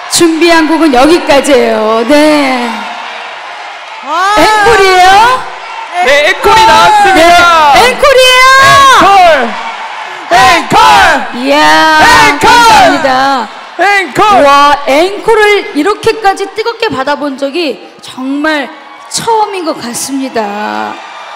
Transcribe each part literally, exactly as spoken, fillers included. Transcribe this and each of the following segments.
준비한 곡은 여기까지예요. 네. 아 앵콜이에요? 네, 앵콜이 나왔습니다. 네, 앵콜이에요. 앵콜. 앵콜. 이야. 앵콜. 감사합니다. 앵콜. 와, 앵콜을 이렇게까지 뜨겁게 받아본 적이 정말 처음인 것 같습니다.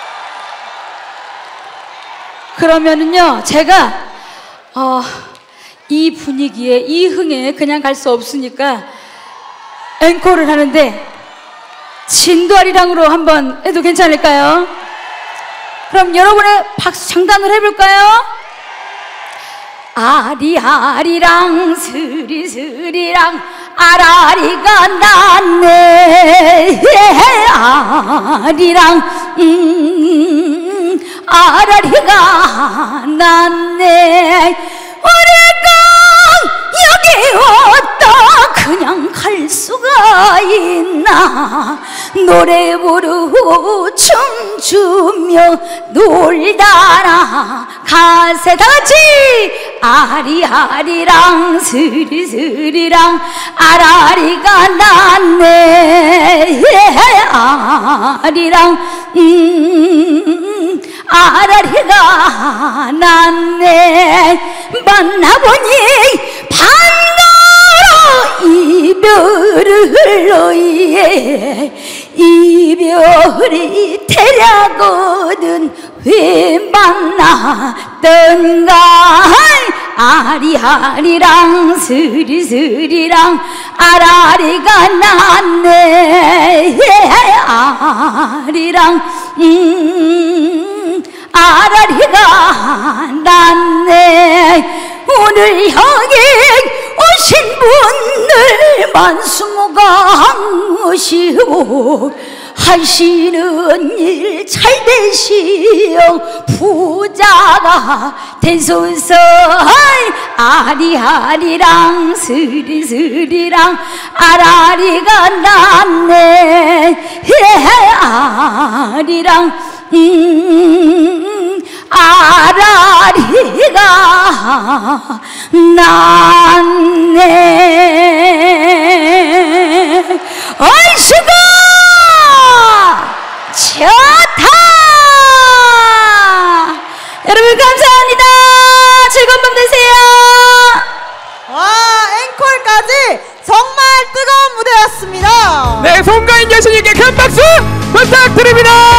그러면은요, 제가 어, 이 분위기에, 이 흥에 그냥 갈 수 없으니까 앵콜을 하는데 진도아리랑으로 한번 해도 괜찮을까요? 그럼 여러분의 박수 장단을 해볼까요? 아리아리랑 스리스리랑 아라리가 났네. 아리랑 음, 아라리가 났네. 우리가 여기 왔다 그냥 갈 수가 있나. 노래 부르고 춤추며 놀다나 가세 다같이 아리아리랑 스리스리랑 아라리가 났네. 아리랑 음, 아라리가 났네. 만나보니 반가워 이별을 너희의 이별이 태ля거든 왜 만났던가. 아리아리랑 스리스리랑 아라리가 났네. 아리랑 음, 아라리가 났네. 오늘 여기 오신 분들 만수무강하시고 하시는 일 잘 되시어 부자가 되소서. 아리아리랑 스리스리랑 아라리가 났네. 아리랑 음, 아라리가 났네. 얼씨구 좋다. 여러분 감사합니다. 즐거운 밤 되세요. 와, 앵콜까지 정말 뜨거운 무대였습니다. 네, 송가인 여신님께 큰 박수 부탁드립니다.